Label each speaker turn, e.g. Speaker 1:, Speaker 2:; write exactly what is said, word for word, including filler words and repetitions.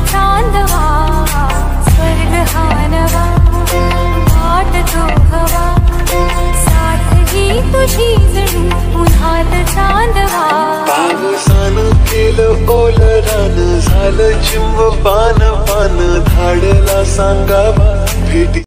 Speaker 1: चांदवा स्वर्ग हा नवा वाटतो हवा साथ ही तुझी जणू उन्हात चांदवा
Speaker 2: पावसानं केलं ओलं रान झालं चिंब पान पान धाडला सांगावा भेटी